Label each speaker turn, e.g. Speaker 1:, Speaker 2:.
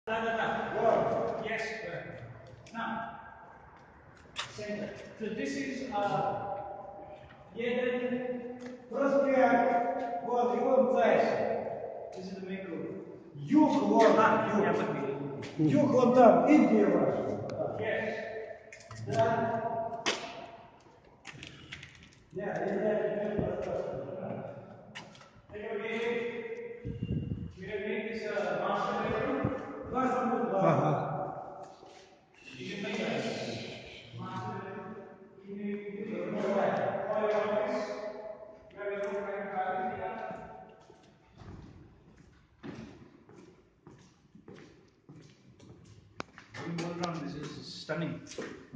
Speaker 1: Yes, correct. Now, center. So this is
Speaker 2: Проспект. Вот, и он дальше.
Speaker 1: this is the main road.
Speaker 2: Юг, вот,
Speaker 1: Yeah,
Speaker 2: юг.
Speaker 1: but
Speaker 2: Юг вот там, Индия ваша.
Speaker 1: yes.
Speaker 2: Да. Yeah,
Speaker 1: Take a video. We have made this master bedroom.
Speaker 2: Ага.
Speaker 1: You can make that master bedroom. You can use it for your office. You have your own private garden here. Going all around, this is stunning.